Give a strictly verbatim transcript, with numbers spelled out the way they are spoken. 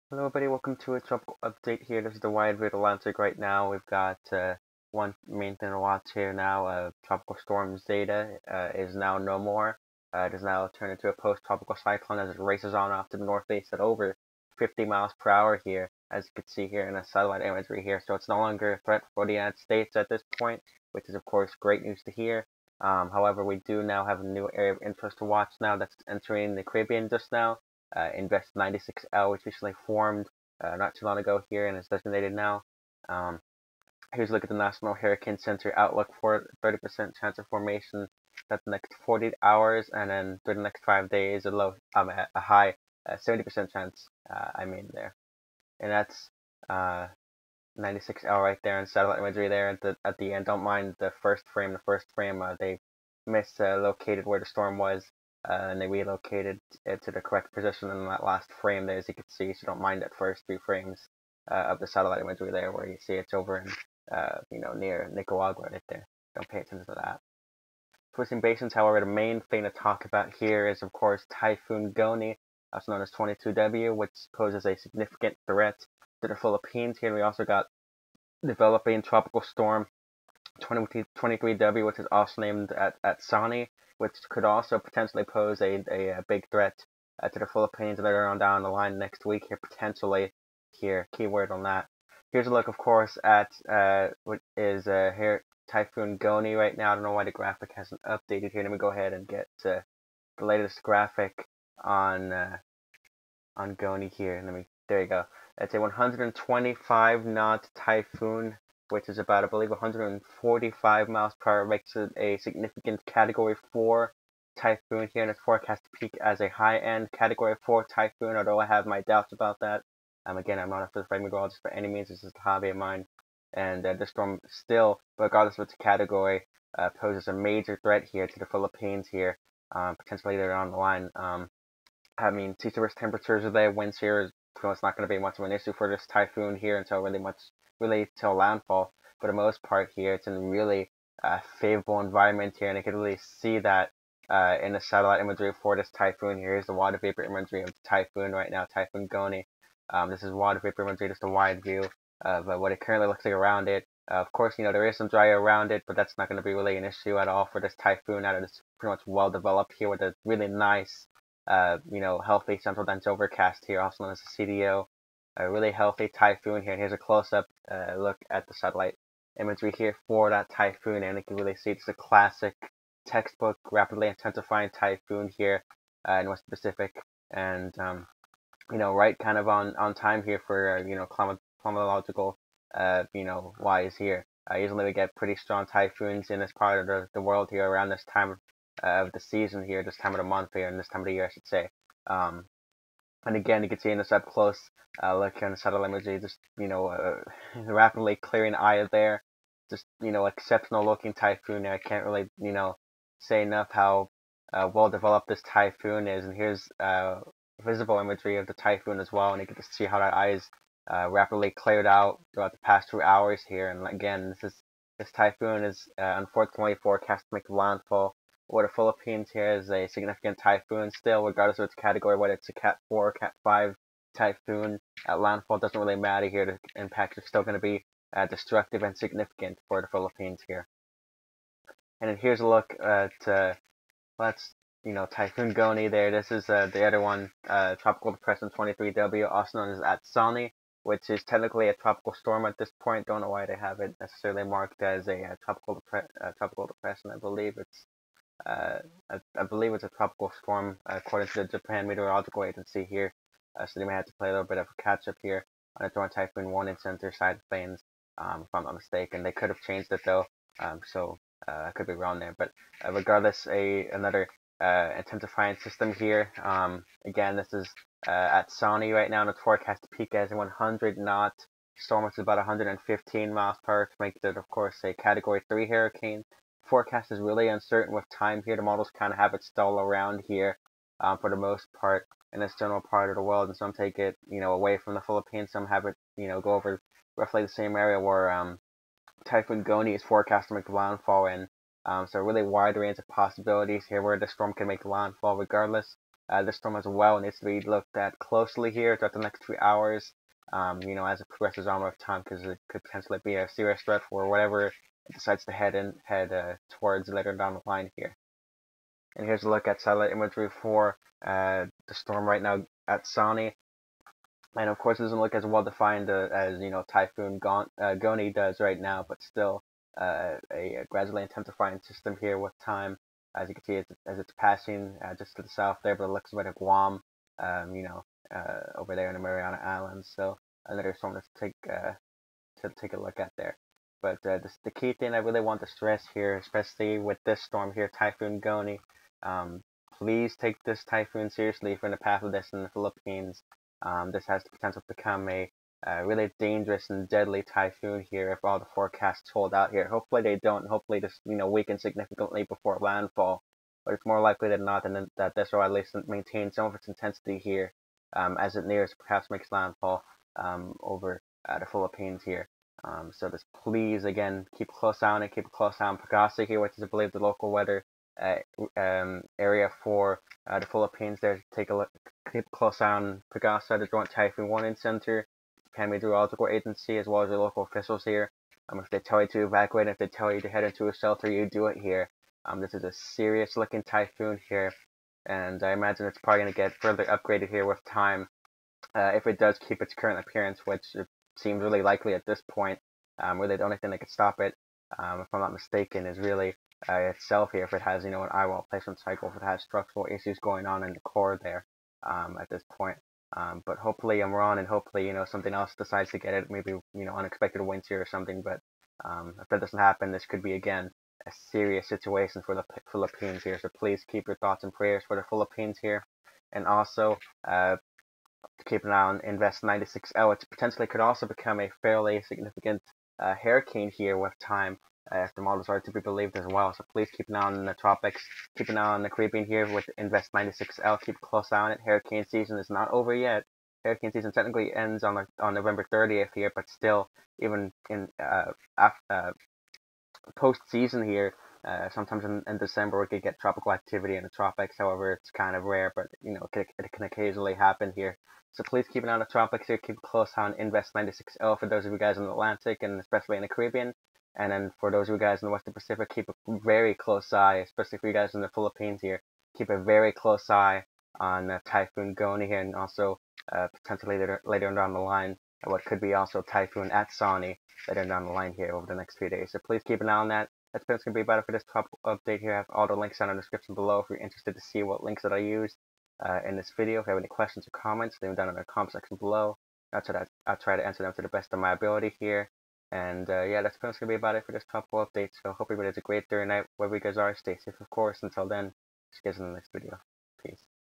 Hello everybody, welcome to a tropical update here. This is the wide view Atlantic right now. We've got uh, one main thing to watch here now. Uh, Tropical Storm Zeta uh, is now no more. Uh, it has now turned into a post-tropical cyclone as it races on off to the northeast at over fifty miles per hour here, as you can see here in the satellite imagery here. So it's no longer a threat for the United States at this point, which is of course great news to hear. Um, however, we do now have a new area of interest to watch now that's entering the Caribbean just now. Uh, Invest ninety-six L, which recently formed uh, not too long ago here and is designated now. Um, here's a look at the National Hurricane Center outlook for it. thirty percent chance of formation. That's the next forty-eight hours, and then through the next five days, a low, um, a high, uh, seventy percent chance. Uh, I mean there, and that's uh, ninety-six L right there, and satellite imagery there at the at the end. Don't mind the first frame. The first frame, uh, they mislocated where the storm was, uh, and they relocated it to the correct position in that last frame there, as you can see. So don't mind that first few frames uh, of the satellite imagery there, where you see it's over in, uh, you know, near Nicaragua right there. Don't pay attention to that. Twisting basins, however, the main thing to talk about here is, of course, Typhoon Goni, also known as twenty-two W, which poses a significant threat to the Philippines. Here we also got developing tropical storm twenty-three W, which is also named at, at Sani, which could also potentially pose a, a, a big threat uh, to the Philippines later on down the line next week here, potentially here, keyword on that. Here's a look, of course, at uh, what is uh, here Typhoon Goni right now. I don't know why the graphic hasn't updated here. Let me go ahead and get uh, the latest graphic on uh, on Goni here. Let me, there you go. It's a one hundred twenty-five knot typhoon, which is about, I believe, one hundred forty-five miles per hour, makes it a significant Category four typhoon here, and it's forecast to peak as a high-end Category four typhoon, although I have my doubts about that. Um, again, I'm not a certified meteorologist by any means. This is a hobby of mine, and uh, the storm still, regardless of its category, uh, poses a major threat here to the Philippines here, um, potentially later on the line. Um, I mean, sea surface temperatures are there. Winds here is, you know, it's not going to be much of an issue for this typhoon here until really much, really till landfall. For the most part here, it's in really uh, favorable environment here, and you can really see that uh, in the satellite imagery for this typhoon. Here's the water vapor imagery of the typhoon right now, Typhoon Goni. Um, this is water vapor imagery, just a wide view of uh, what it currently looks like around it. Uh, of course, you know, there is some dry air around it, but that's not going to be really an issue at all for this typhoon. Now that it's pretty much well developed here with a really nice uh, you know, healthy central dense overcast here, also known as a C D O. A really healthy typhoon here. And here's a close-up uh, look at the satellite imagery here for that typhoon, and you can really see it's a classic textbook rapidly intensifying typhoon here uh, in West Pacific, and um, you know, right kind of on on time here for uh, you know, climate climatological uh, you know, wise here. Uh, usually we get pretty strong typhoons in this part of the, the world here around this time of, uh, of the season here, this time of the month here, and this time of the year, I should say. Um, and again, you can see in this up close uh, look on the satellite imagery, just, you know, uh, rapidly clearing eye there. Just, you know, exceptional looking typhoon there. I can't really, you know, say enough how uh, well developed this typhoon is. And here's uh, visible imagery of the typhoon as well, and you can just see how that eye is uh, rapidly cleared out throughout the past two hours here. And again, this is this typhoon is uh, unfortunately forecast to make landfall over the Philippines here is a significant typhoon still, regardless of its category, whether it's a Cat four or Cat five typhoon. At landfall doesn't really matter here. The impacts are still going to be uh, destructive and significant for the Philippines here. And then here's a look at, uh, let's, you know, Typhoon Goni there. This is uh, the other one, uh, Tropical Depression twenty-three W, also known as Atsani, which is technically a tropical storm at this point. Don't know why they have it necessarily marked as a uh, tropical, depre uh, tropical depression. I believe it's uh, I, I believe it's a tropical storm according to the Japan Meteorological Agency here. Uh, so they may have to play a little bit of a catch up here on the Joint Typhoon Warning Center side of things, um, if I'm not mistaken. They could have changed it though, um, so uh, I could be wrong there. But uh, regardless, a another uh, intensifying system here. Um, again, this is uh, at Sony right now, and it's forecast to peak as a one hundred knot storm, which is about one hundred fifteen miles per hour, to make it, of course, a Category three hurricane. Forecast is really uncertain with time here. The models kind of have it stall around here um, for the most part in this general part of the world, and some take it, you know, away from the Philippines. Some have it, you know, go over roughly the same area where um, Typhoon Goni is forecast to make landfall in. Um, so a really wide range of possibilities here where the storm can make landfall regardless. Uh, this storm as well needs to be looked at closely here throughout the next three hours. Um, you know, as it progresses on with time, because it could potentially be a serious threat for whatever it decides to head in, head uh, towards later down the line here. And here's a look at satellite imagery for uh, the storm right now at Sani. And of course, it doesn't look as well defined uh, as you know Typhoon Gon uh, Goni does right now, but still uh, a, a gradually intensifying system here with time. As you can see, it's, as it's passing uh, just to the south there, but it looks like Guam, um, you know, uh, over there in the Mariana Islands. So another storm to take uh, to take a look at there. But uh, this, the key thing I really want to stress here, especially with this storm here, Typhoon Goni, um, please take this typhoon seriously if you're in the path of this in the Philippines. Um, this has the potential to become a uh, really dangerous and deadly typhoon here if all the forecasts hold out here. Hopefully they don't. Hopefully this you know weakens significantly before landfall. But it's more likely than not than that this will at least maintain some of its intensity here um, as it nears perhaps makes landfall um, over uh, the Philippines here. Um, so just please again keep a close eye on it. Keep a close eye on Pagasa here, which is I believe the local weather uh, um, area for uh, the Philippines. There, take a look. Keep a close eye on Pagasa, the Joint Typhoon Warning Center, Japan Meteorological Agency, as well as the local officials here. Um, if they tell you to evacuate, if they tell you to head into a shelter, you do it here. Um, this is a serious looking typhoon here, and I imagine it's probably going to get further upgraded here with time. Uh, if it does keep its current appearance, which it seems really likely at this point. Um, really, the only thing that could stop it, um, if I'm not mistaken, is really uh, itself here. If it has, you know, an eye wall placement cycle, if it has structural issues going on in the core there um, at this point. Um, but hopefully I'm wrong, and hopefully, you know, something else decides to get it. Maybe, you know, unexpected winds here or something. But um, if that doesn't happen, this could be again a serious situation for the Philippines here. So please keep your thoughts and prayers for the Philippines here, and also. Uh, keep an eye on Invest ninety-six L, which potentially could also become a fairly significant uh, hurricane here with time, uh, if the models are to be believed as well. So please keep an eye on the tropics, keep an eye on the Caribbean here with Invest ninety-six L. Keep a close eye on it. Hurricane season is not over yet. Hurricane season technically ends on on November thirtieth here, but still, even in uh, after, uh, post-season here, uh, sometimes in, in December we could get tropical activity in the tropics. However, it's kind of rare, but you know it can, it can occasionally happen here. So please keep an eye on the tropics here. Keep a close eye on Invest ninety-six L for those of you guys in the Atlantic and especially in the Caribbean. And then for those of you guys in the Western Pacific, keep a very close eye, especially for you guys in the Philippines here. Keep a very close eye on uh, Typhoon Goni here, and also uh, potentially later, later down the line, what could be also Typhoon at Sani later down the line here over the next few days. So please keep an eye on that. That's going to be about it for this tropical update here. I have all the links down in the description below if you're interested to see what links that I used uh, in this video. If you have any questions or comments, leave them down in the comment section below. I'll try, to, I'll try to answer them to the best of my ability here. And uh, yeah, that's going to be about it for this tropical update. So hope everybody has a great day or night wherever you guys are. Stay safe, of course. Until then, see you guys in the next video. Peace.